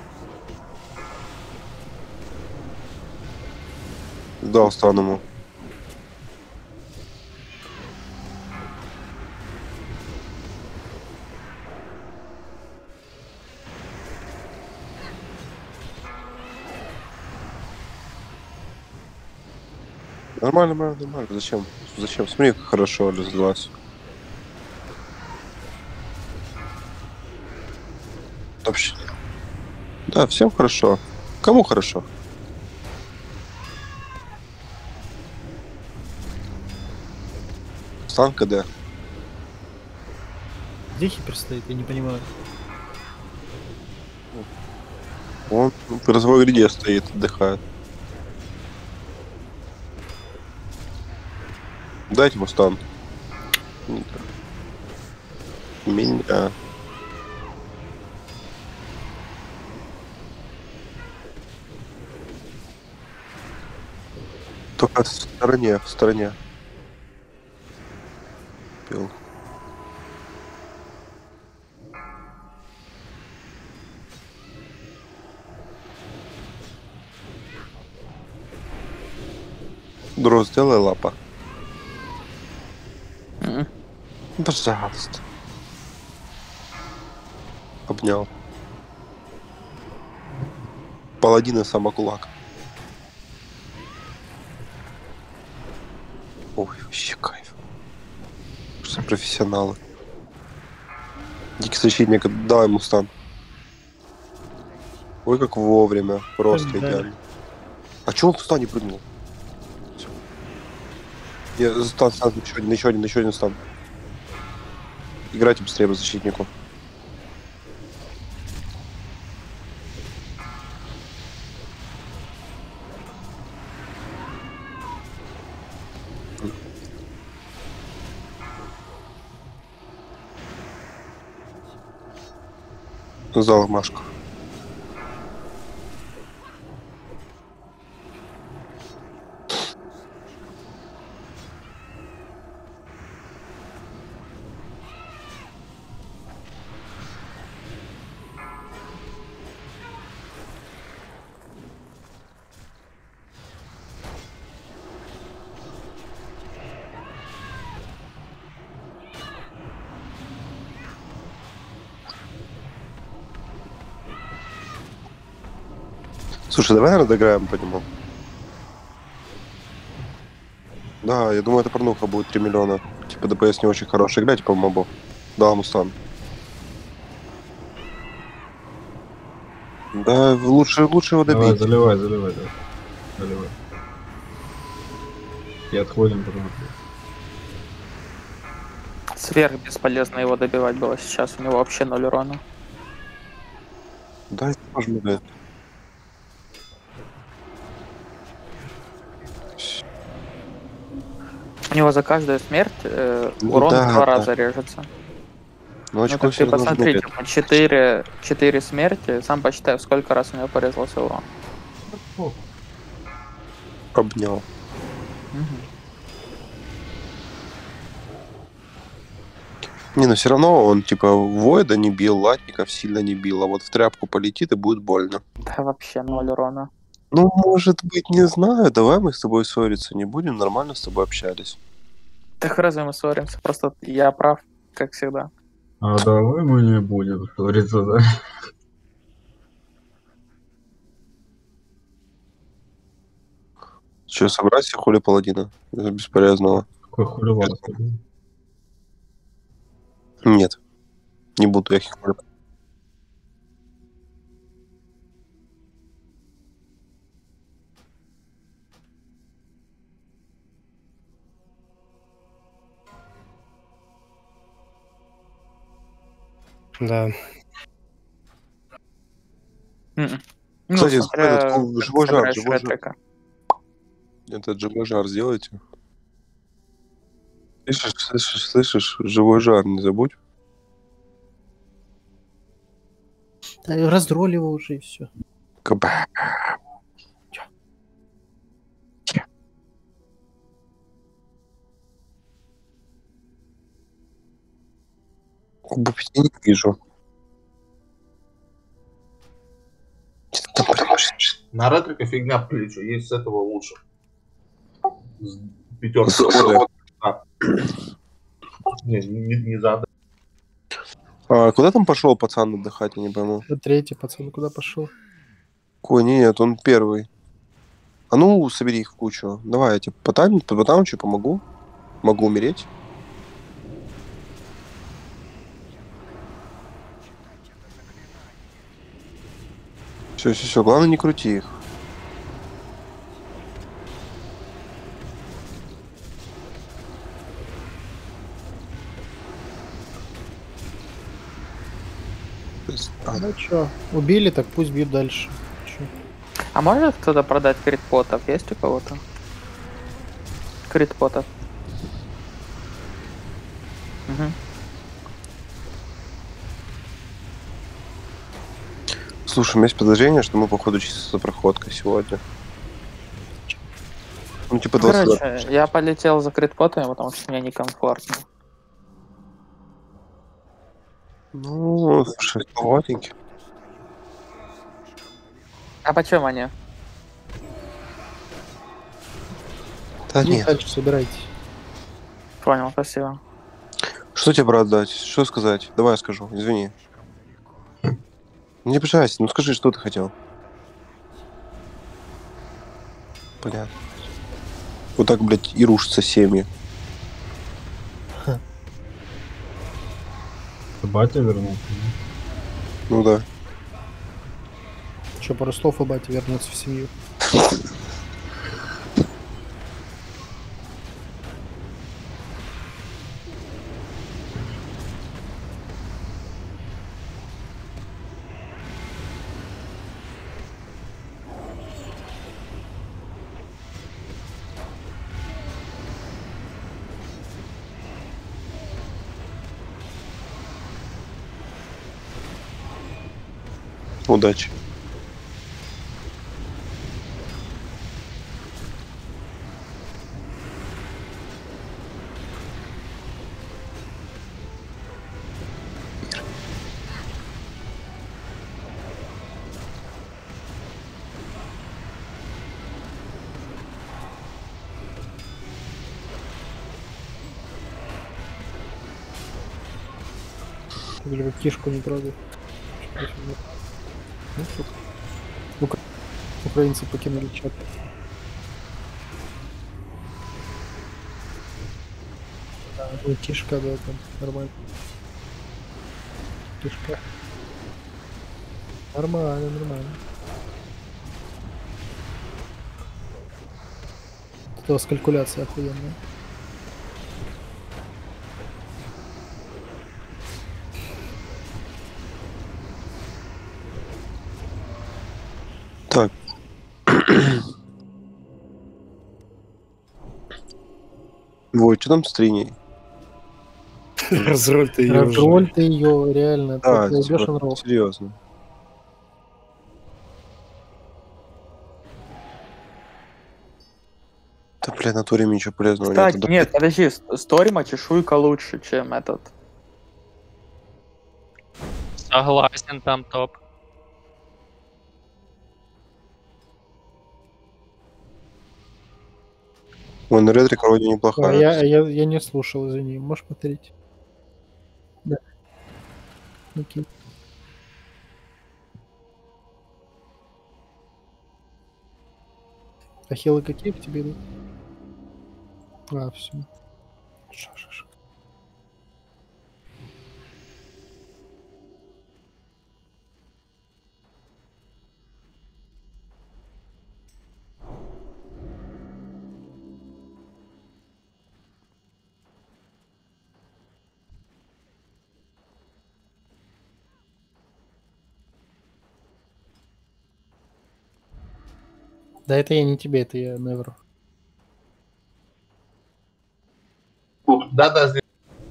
Сдал стан ему. Нормально, нормально, нормально. Зачем? Зачем? Смотри, как хорошо разлилась. Вообще. Да, всем хорошо. Кому хорошо? Стан КД. Где хипер стоит? Я не понимаю. Он в грозовой гряде стоит, отдыхает. Дайте ему стан. Меня. Только в стороне, в стороне. Пил. Дро, сделай лапа. М. Пожалуйста. Обнял. Паладин и самокулак. Ой, вообще кайф. Что за профессионалы. Дикий защитник, дай ему стан. Ой, как вовремя. Просто Так, да. идеально. А чё он в стане прыгнул? Всё. Я стан, стан, еще один, еще один, еще один стан. Играйте быстрее по защитнику. Зал Машку. Слушай, давай, наверное, доиграем по нему. Да, я думаю, эта порнуха будет три миллиона. Типа ДПС не очень хороший. Играйте по мобу. Да, Мустан. Да, лучше, лучше его Давай, добить. заливай, заливай, да. Заливай. И отходим потом. Сверх бесполезно его добивать было сейчас, у него вообще ноль урона. Да, можем да. У него за каждую смерть э, Ну урон да, в два да. раза режется. Ну, Ну очко так все ты равно посмотри, сбегает. типа, четыре, четыре смерти, сам посчитай, сколько раз у него порезался урон. Обнял. Мгм. Не, но все равно он, типа, Войда не бил, латников сильно не бил, а вот в тряпку полетит и будет больно. Да вообще ноль урона. Ну, может быть, не знаю. Давай мы с тобой ссориться не будем, нормально с тобой общались. Так разве мы ссоримся? Просто я прав, как всегда. А давай мы не будем ссориться, да? Че, собрать всех хули паладина? Это бесполезного. Какой хуливар? Нет. Не буду я их хули. Да. М-м. Ну, Кстати, смотря, этот, ну, как живой жар, собираешь живой жар. ретрика. Этот живой жар сделайте. Слышишь, слышишь, слышишь? Живой жар, не забудь. Да, раздроли его уже и все. Каба. Кубу пяти не вижу. Что там прям- На ретрика фигня плечу, есть с этого лучше. С пятерки. С Оды. А. Не, не, не за А куда там пошел пацан отдыхать, я не пойму. Третий пацан куда пошел? Ой, нет, он первый. А ну, собери их в кучу. Давай, я тебе по тайму, по тайму помогу. Могу умереть. Все, все, все. Главное, не крути их. Ну чё, убили, так пусть бьют дальше. Чё? А может кто-то продать критпотов? Есть у кого-то? Критпотов. Угу. Слушай, у меня есть подозрение, что мы, походу, чисто проходка сегодня. Ну, типа двадцать. Короче, я полетел за критпотами, потому что мне некомфортно. Ну, слушай, плотненький. А почем они? Да Ну, нет. дальше собирайте. Понял, спасибо. Что тебе, брат, дать? Что сказать? Давай я скажу, извини. Не обижайся, ну скажи, что ты хотел. Понятно. Вот так, блядь, и рушатся семьи. Батя вернулся. Ну да. Че, пару слов, и батя вернется в семью. Удачи. Или вы кишку не трогай. Ну, сука. Укра... Украинцы покинули чат. Да, ну, кишка, да, там нормально. Кишка. Нормально, нормально. Это у вас калькуляция охуенная. Так. Вой, что там с Триней? Разроль ты ее уже. Разроль ты ее, реально. Да, ты найдешь типа, анрол. серьезно. Да, бля, на туре ничего полезного Кстати, нет. нет, подожди, Сторима чешуйка лучше, чем этот. Согласен, там топ. Ой, на ретрика вроде А, неплохая. я, я, я не слушал, извини. Можешь повторить? Да. Окей. А хилы какие к тебе идут? А, все. Ша-ша-ша. Да это я не тебе, это я Невру. Да-да, здесь.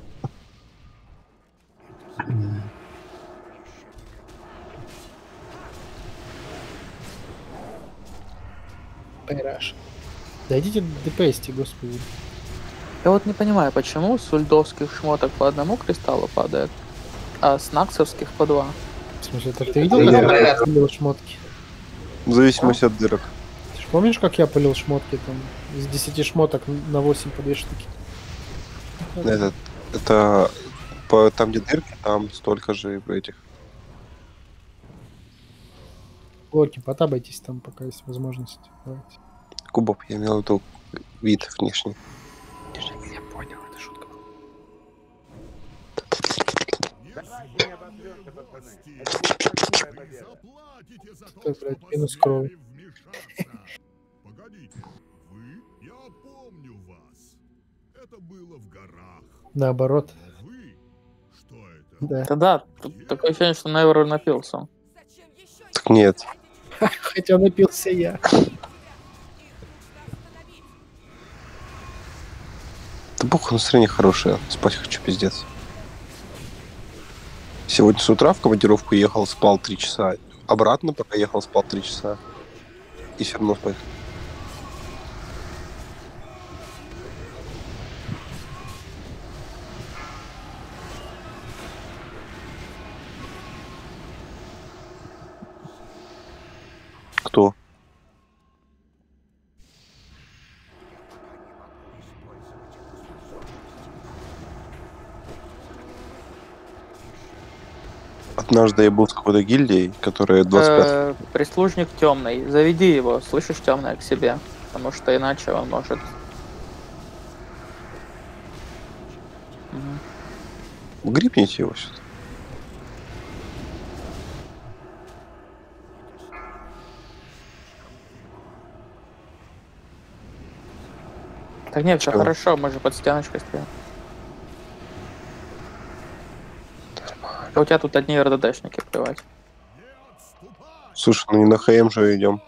Пайраш. Да идите ДПСьте, господи. Я вот не понимаю, почему с ульдовских шмоток по одному кристаллу падает, а с наксовских по два. В смысле, так ты видел, Нет. как я пылил шмотки? В зависимости от дырок. Ты ж помнишь, как я пылил шмотки там? Из десяти шмоток на восемь по две штуки. Это, это по, там, где дырки, там столько же и в этих. Локи, потабайтесь там, пока есть возможность. Давайте. Кубов, я имел в виду вид внешний. Я понял, это шутка. Так, блядь, минус крови. Погодите, вы? Я помню вас. Это было в горах. Наоборот. Вы? Что это? Да. Да, да, тут такое ощущение, что Невер напился. Так нет. Хотя напился я. Да похуй, настроение хорошее. Спать хочу, пиздец. Сегодня с утра в командировку ехал, спал три часа. Обратно, пока ехал, спал три часа. И все равно спать. Кто? Однажды я был с какой-то гильдией, которая двадцать пять... Э, прислужник темный. Заведи его, слышишь, темное к себе. Потому что иначе он может. Угу. Грипните его сюда. Так нет, все Чего? хорошо, мы же под стеночкой стоим. А у тебя тут одни РДДшники плевать. Слушай, ну не на ХМ же идем.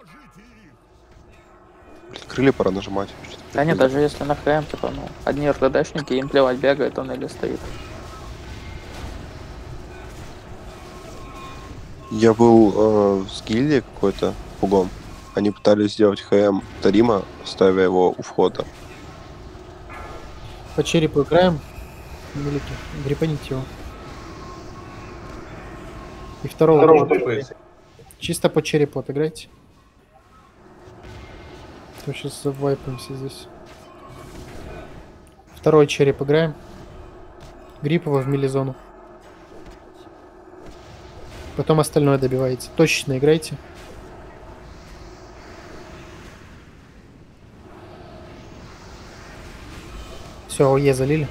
Блин, крылья пора нажимать. Да нет, даже если на ХМ, типа, ну, одни РДДшники, им плевать, бегает он или стоит. Я был э, с гильдией какой-то, пугом. Они пытались сделать ХМ Тарима, ставя его у входа. По черепу играем. Великий. Грипаните его. И второго. Второго тоже. ДПС. Чисто по черепу отыграйте. То сейчас завайпаемся здесь. Второй череп играем. Гриппова в милизону. Потом остальное добиваете. Точечно играйте. Все, ОЕ залили.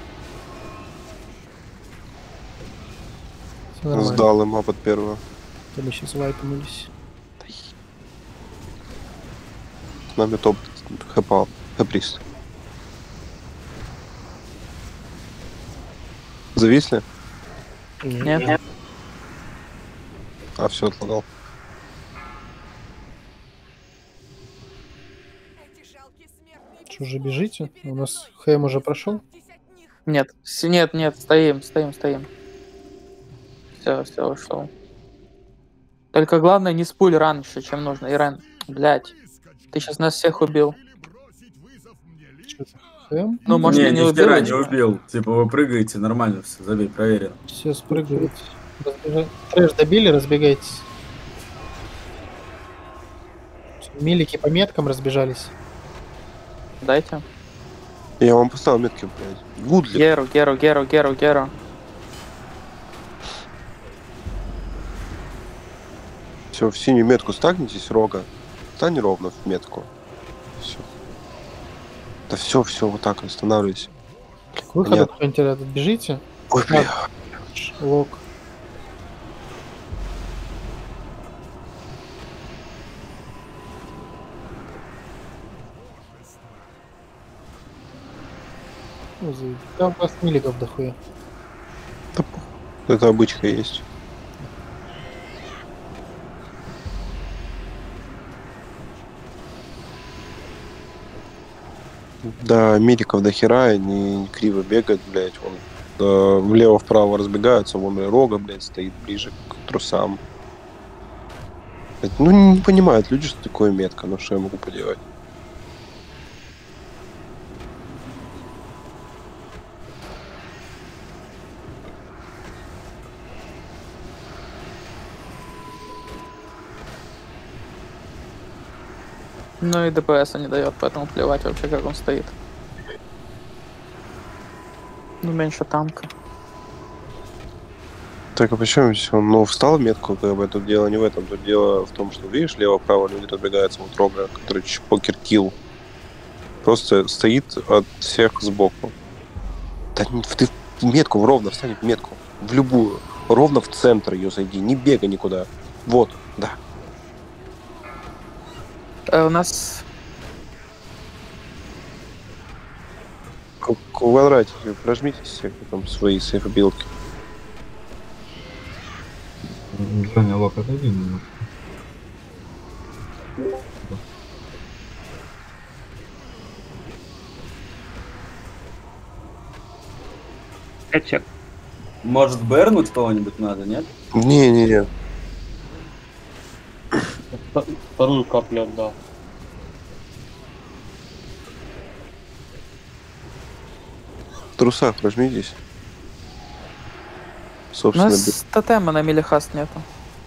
Всё нормально. Сдал ему под первую. То мы сейчас вайпнулись. С нами топ хэпал. Хэприст. Зависли? Нет, нет. А, все, отлагал. Что, уже бежите? У нас ХМ уже прошел? Нет, с- нет, нет, стоим, стоим, стоим. Все, все, ушел. Только главное не спуль раньше, чем нужно. Ирен, блядь, ты сейчас нас всех убил. Что это? ХМ? Ну, может, не, и не ни хера не убил. убил. Типа вы прыгаете, нормально все, забей, проверено. Все, спрыгивайте. Разбежа- Трэш добили, разбегайтесь. Милики по меткам разбежались. Дайте. Я вам поставил метки, блядь. Гудли. Геру, Геру, Геру, Геру, Геру. Все, в синюю метку стагнитесь, рога. Стань ровно в метку. Все. Да все, все, вот так, останавливайся. К выходу Понятно. кто-нибудь рядом, бежите. Ой, бля. Лок. Ну, заебись. Там у вас милигов дохуя. Это обычка есть. Да, миликов до хера, они криво бегают, блядь, вон. Да, влево-вправо разбегаются, вон и Рога, блядь, стоит ближе к трусам. Блядь, ну, не понимают люди, что такое метка, ну что я могу поделать? Ну и ДПС не дает, поэтому плевать вообще, как он стоит. Ну, меньше танка. Так, а почему здесь он, ну, встал в метку, как бы, тут дело не в этом, тут дело в том, что, видишь, лево-право люди разбегаются, вот Рога, который чуть покер-килл, просто стоит от всех сбоку. Да не- ты в метку, ровно встань в метку, в любую, ровно в центр ее зайди, не бегай никуда. Вот, да. Э, у нас... К, к квадратике прожмите все там свои сейф-билки. Женя, лок, отойди немножко. Эти. Может, бернуть кого-нибудь надо, нет? Не-не-не. Вторую каплю отдал. В трусах прожмитесь. У Собственно, нас тотема на милихаст нету.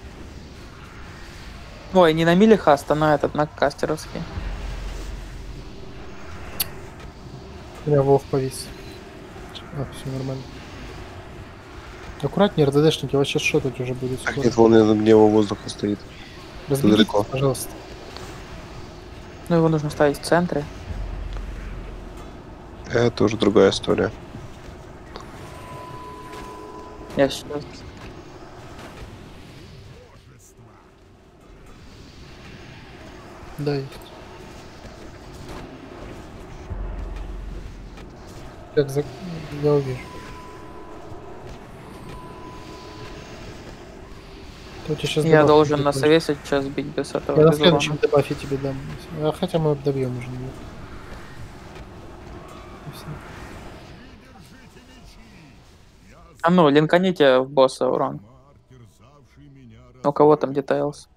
Ой, не на милихаст, а на этот, на кастеровский. У меня Вов повис. А, все нормально. Аккуратнее, РДДшники, вас сейчас шотать уже будет скоро. нет, вон где его воздуха стоит. Разбегитесь, далеко. пожалуйста. Ну, его нужно ставить в центре. Это уже другая история. Я сейчас... Да, есть. Как за... Я увижу. Тут сейчас Я должен на совесе сейчас бить без этого. Я на без следующем урона. дебафе тебе дам. А хотя мы добьем уже его. И всё. А ну, линканите в босса урон. У кого там детейлс?